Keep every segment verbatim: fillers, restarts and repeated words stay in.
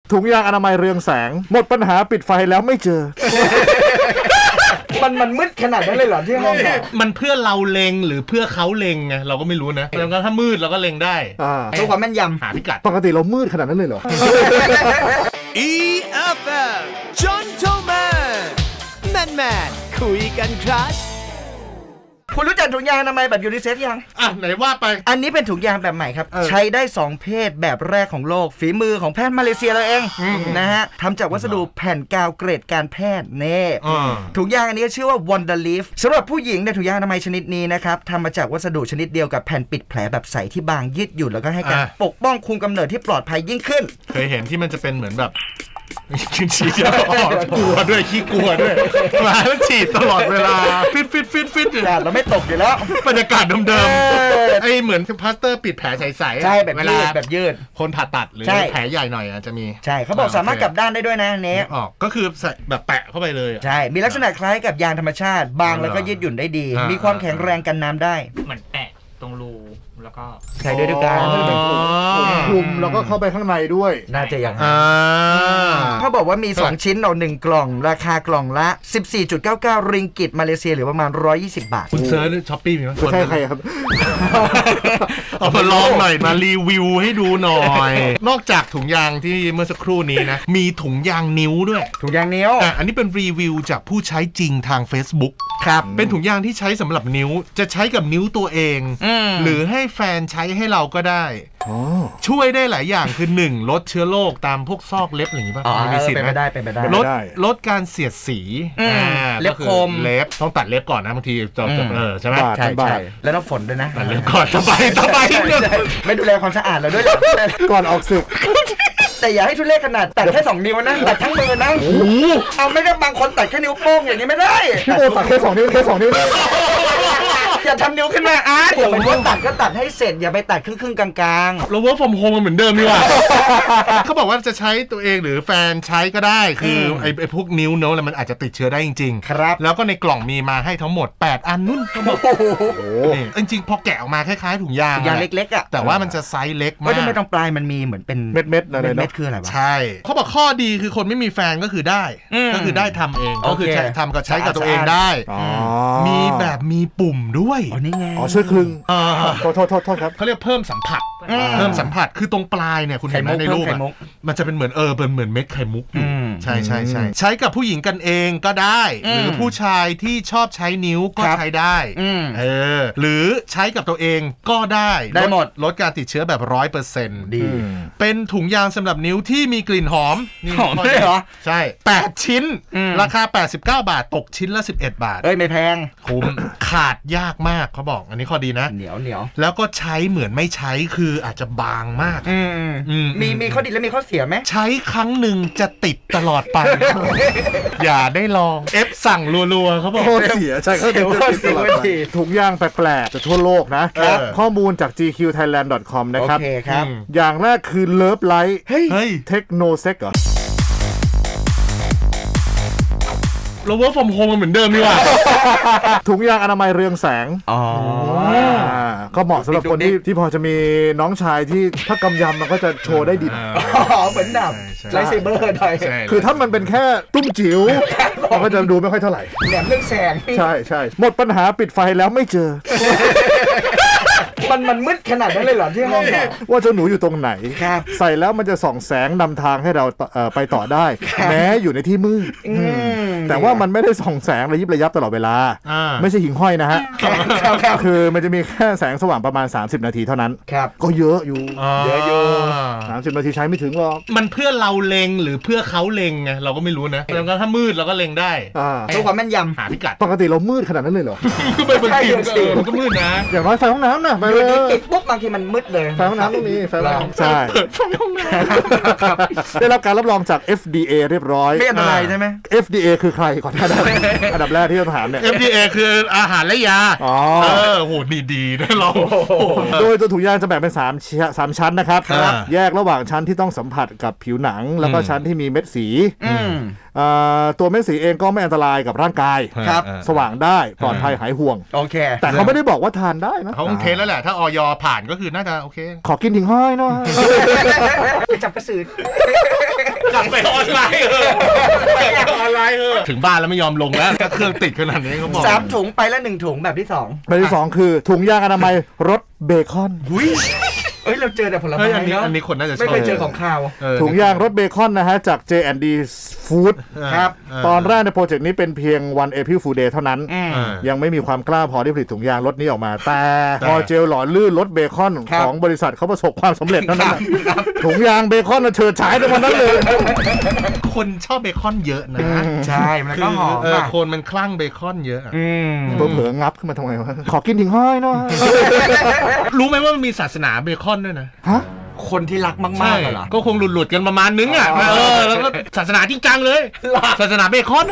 ถุงยางอนามัยเรืองแสงหมดปัญหาปิดไฟแล้วไม่เจอมันมันมืดขนาดนั้นเลยเหรอที่ห้องเนี่ยมันเพื่อเราเล็งหรือเพื่อเขาเล็งไงเราก็ไม่รู้นะแล้วก็ถ้ามืดเราก็เล็งได้เพื่อความแม่นยำหาพิกัดปกติเรามืดขนาดนั้นเลยเหรออี เอฟ เอ็ม Gentleman Man Man คุยกันครับคุณรู้จักถุงยางอนามัยแบบยูนิเซ็กยังอ่ะไหนว่าไปอันนี้เป็นถุงยางแบบใหม่ครับใช้ได้สองเพศแบบแรกของโลกฝีมือของแพทย์มาเลเซียเราเองนะฮะทำจากวัสดุแผ่นกาวเกรดการแพทย์เน่ถุงยางอันนี้ชื่อว่า Wonder Leaf สำหรับผู้หญิงในถุงยางอนามัยชนิดนี้นะครับทำมาจากวัสดุชนิดเดียวกับแผ่นปิดแผลแบบใสที่บางยืดหยุ่นแล้วก็ให้การปกป้องคุมกำเนิดที่ปลอดภัยยิ่งขึ้นเคยเห็นที่มันจะเป็นเหมือนแบบฉีดฉีดกลัวด้วยขี้กลัวด้วยมาแล้วฉีดตลอดเวลาฟิตฟิตฟิตฟิตเราไม่ตกอยู่แล้วบรรยากาศเดิมๆไอ้เหมือนพลาสเตอร์ปิดแผลใสๆใช่แบบยืดแบบยืดคนผ่าตัดหรือแผลใหญ่หน่อยอาจจะมีใช่เขาบอกสามารถกลับด้านได้ด้วยนะเนี้ยออกก็คือแบบแปะเข้าไปเลยใช่มีลักษณะคล้ายกับยางธรรมชาติบางแล้วก็ยืดหยุ่นได้ดีมีความแข็งแรงกันน้ำได้เหมือนแปะตรงรูแล้วก็ใช้ด้วยด้วยกันคลุมแล้วก็เข้าไปข้างในด้วยน่าจะอย่างนั้นเขาบอกว่ามีสองชิ้นเอาหนึ่งกล่องราคากล่องละ สิบสี่จุดเก้าเก้า ริงกิตมาเลเซียหรือประมาณหนึ่งร้อยยี่สิบบาทคุณเซิร์ชช้อปปี้มีมั้ยใช่ใครครับเอามาลองหน่อยมารีวิวให้ดูหน่อยนอกจากถุงยางที่เมื่อสักครู่นี้นะมีถุงยางนิ้วด้วยถุงยางนิ้วอ่ะอันนี้เป็นรีวิวจากผู้ใช้จริงทาง Facebook ครับเป็นถุงยางที่ใช้สำหรับนิ้วจะใช้กับนิ้วตัวเองหรือให้แฟนใช้ให้เราก็ได้ช่วยได้หลายอย่างคือหนึ่งลดเชื้อโรคตามพวกซอกเล็บอย่างนี้ป่ะมีสิทธิ์เป็นไปได้เป็นไปได้ลดลดการเสียดสีเล็บคมเล็บต้องตัดเล็บก่อนนะบางทีจะเออใช่ไหมใช่ใช่แล้วต้องฝนด้วยนะตัดเล็บก่อนสบายสบายไม่ดูแลความสะอาดเราด้วยก่อนออกศึกแต่อย่าให้ทุเรศขนาดตัดแค่สองนิ้วนะตัดทั้งมือนะเอาไม่ได้บางคนตัดแค่นิ้วโป้งอย่างนี้ไม่ได้พี่โอตัดแค่สองนิ้วแค่สองนิ้วอย่าทำนิ้วขึ้นมาอาร์ตผมว่าตัดก็ตัดให้เสร็จอย่าไปตัดครึ่งๆกลางๆเราเวิร์คฟอร์มโฮมเหมือนเดิมดีกว่าเขาบอกว่าจะใช้ตัวเองหรือแฟนใช้ก็ได้คือไอ้ไอ้พวกนิ้วเนอะแล้วมันอาจจะติดเชื้อได้จริงๆครับแล้วก็ในกล่องมีมาให้ทั้งหมดแปดอันนู่นเขาบอกโอ้จริงๆพอแกะออกมาคล้ายๆถุงยางยางเล็กๆอ่ะแต่ว่ามันจะไซส์เล็กมากก็จะไม่ต้องปลายมันมีเหมือนเป็นเม็ดๆอะไรเนาะเม็ดคืออะไรวะใช่เขาบอกข้อดีคือคนไม่มีแฟนก็คือได้ก็คือได้ทำเองก็คือทำกับใช้กับตัวเองได้มีแบบมีปุ่มด้วยอ๋อนี่ไงอ๋อช่วยคลึงโทษโทษโทษโทษครับเขาเรียกเพิ่มสัมผัสเพิ่มสัมผัสคือตรงปลายเนี่ยคุณเห็นไหมในรูปมันจะเป็นเหมือนเออเป็นเหมือนเม็ดไข่มุกอยู่ใช่ใช่ใช่ใช้กับผู้หญิงกันเองก็ได้หรือผู้ชายที่ชอบใช้นิ้วก็ใช้ได้เออหรือใช้กับตัวเองก็ได้ได้หมดลดการติดเชื้อแบบร้อยเปอร์เซ็นต์ดีเป็นถุงยางสำหรับนิ้วที่มีกลิ่นหอมหอมด้วยเหรอใช่แปดชิ้นราคาแปดสิบเก้าบาทตกชิ้นละสิบเอ็ดบาทเอ้ยไม่แพงคุ้มขาดยากมากเขาบอกอันนี้ข้อดีนะเหนียวเหนียวแล้วก็ใช้เหมือนไม่ใช้คืออาจจะบางมากมีมีข้อดีและมีข้อเสียไหมใช้ครั้งหนึ่งจะติดตลอดไปอย่าได้ลองเอฟสั่งรัวๆเขาบอกข้อเสียใช่ข้อเสียถุงยางแปลกๆจากทั่วโลกนะข้อมูลจาก จี คิว ไทยแลนด์ ดอท คอม นะครับโอเคครับอย่างแรกคือ Love Light เฮ้ยเทคโนเซ็กเหรอเราเวิร์คฟอร์มโฮมเหมือนเดิมดีกว่าถุงยางอนามัยเรืองแสงอ๋อก็เหมาะสำหรับคนที่ที่พอจะมีน้องชายที่ถ้ากำยำมันก็จะโชว์ได้ดีเหมือนดาบไลท์เซเบอร์ได้คือถ้ามันเป็นแค่ตุ้มจิ๋วมันก็จะดูไม่ค่อยเท่าไหร่แหลมเรื่องแสงใช่ใช่หมดปัญหาปิดไฟแล้วไม่เจอมันมันมืดขนาดนั้นเลยเหรอที่ห้องเนี่ยว่าเจ้าหนูอยู่ตรงไหนใส่แล้วมันจะส่องแสงนำทางให้เราไปต่อได้แม้อยู่ในที่มืดแต่ว่ามันไม่ได้ส่องแสงระยิบระยับตลอดเวลาไม่ใช่หิ่งห้อยนะฮะคือมันจะมีแค่แสงสว่างประมาณสามสิบนาทีเท่านั้นก็เยอะอยู่เยอะอยู่สามสิบนาทีใช้ไม่ถึงหรอกมันเพื่อเราเล็งหรือเพื่อเขาเล็งไงเราก็ไม่รู้นะแล้วก็ถ้ามืดเราก็เล็งได้เพื่อความแม่นยำหาพิกัดปกติเรามืดขนาดนั้นเลยเหรอไม่บางทีมันก็มืดนะอย่างน้อยไฟห้องน้ำนะไปเลยติดปุ๊บบางทีมันมืดเลยไฟห้องน้ำต้องมีไฟห้องน้ำใช่ได้รับการรับรองจาก เอฟ ดี เอ เรียบร้อยไม่อันตรายใช่ไหมเอฟ ดี เอ คือใครก่อนอันดับแรกที่ต้องถามเนี่ยเอฟ ดี เอ คืออาหารและยาอ๋อเออโหดีๆนะเราโดยตัวถุงยางจะแบ่งเป็น3 3ชั้นนะครับแยกระหว่างชั้นที่ต้องสัมผัสกับผิวหนังแล้วก็ชั้นที่มีเม็ดสีตัวเม็ดสีเองก็ไม่อันตรายกับร่างกายสว่างได้ปลอดภัยหายห่วงโอเคแต่เขาไม่ได้บอกว่าทานได้นะเขาคงเทสแล้วแหละถ้าออยผ่านก็คือน่าจะโอเคขอกินทิ้งห้อยหน่อยไปจับกระสือไปออนไลน์เออไปออนไลน์เออถึงบ้านแล้วไม่ยอมลงแล้วถ้าเครื่องติดขนาดนี้เขาบอกสามถุงไปแล้วหนึ่งถุงแบบที่สองแบบที่สองคือถุงยางอนามัยรสเบคอนเอ้ยเราเจอแต่ผลไม้อันนี้อันนี้คนน่าจะไม่เคยเจอของข้าวถุงยางรสเบคอนนะฮะจาก เจ แอนด์ ดี Food ครับตอนแรกในโปรเจกต์นี้เป็นเพียง One April Fool Day เท่านั้นยังไม่มีความกล้าพอที่ผลิตถุงยางรสนี้ออกมาแต่พอเจลหล่อลื่นรสเบคอนของบริษัทเขาประสบความสำเร็จเท่านั้นถุงยางเบคอนเฉิดฉายในวันนั้นเลยคนชอบเบคอนเยอะนะใช่มันก็หอมคนมันคลั่งเบคอนเยอะเผลอๆงับขึ้นมาทำไมวะขอกินทิ้งห้อยหน่อยรู้ไหมว่ามันมีศาสนาเบคอนด้วยนะฮะคนที่รักมากๆเหรอก็คงหลุดๆกันประมาณนึงอ่ะเออแล้วก็ศาสนาจริงจังเลยศาสนาเบคอน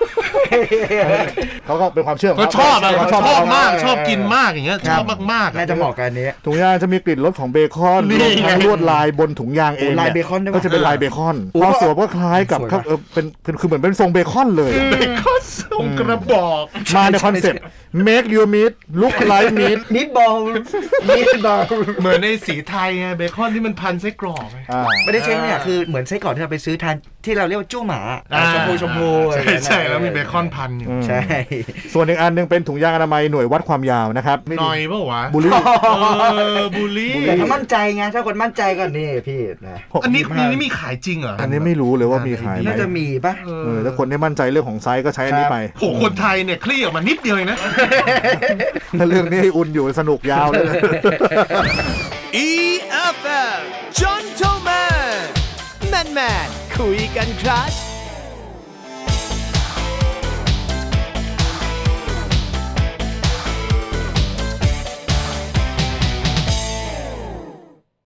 เขาก็เป็นความเชื่อเขาชอบเขาชอบมากชอบกินมากอย่างเงี้ยชอบมากๆน่าจะเหมาะกันนี้ถุงยางจะมีกลิ่นรสของเบคอนทั้งลวดลายบนถุงยางเองลายเบคอนก็จะเป็นลายเบคอนพอสวมก็คล้ายกับเออเป็นคือเหมือนเป็นทรงเบคอนเลยเบคอนทรงกระบอกมาในคอนเซ็ปต์ make your meat look like meat meatball meatball เหมือนในสีไทยไงเบคอนที่มันพันไส้กรอกไม่ได้ใช่เนี่ยคือเหมือนไส้กรอกที่เราไปซื้อทานที่เราเรียกว่าจู้หมาชมพูชมพูใช่ใช่แล้วมีเบคอนพันอยู่ใช่ส่วนอีกอันนึงเป็นถุงยางอนามัยหน่วยวัดความยาวนะครับหน่อยเปล่าวะบุลี่บุลี่แต่ถ้ามั่นใจไงถ้าคนมั่นใจก็นี่พี่นะอันนี้นี่มีขายจริงเหรออันนี้ไม่รู้เลยว่ามีขายไหมน่าจะมีป่ะเออถ้าคนที่มั่นใจเรื่องของไซส์ก็ใช้อันนี้ไปโหคนไทยเนี่ยคลี่ออกมานิดเดียวเองนะถ้าเรื่องนี้อุ่นอยู่สนุกยาวเลยอี เอฟ เอ็ม Gentleman Man Man คุยกันครับ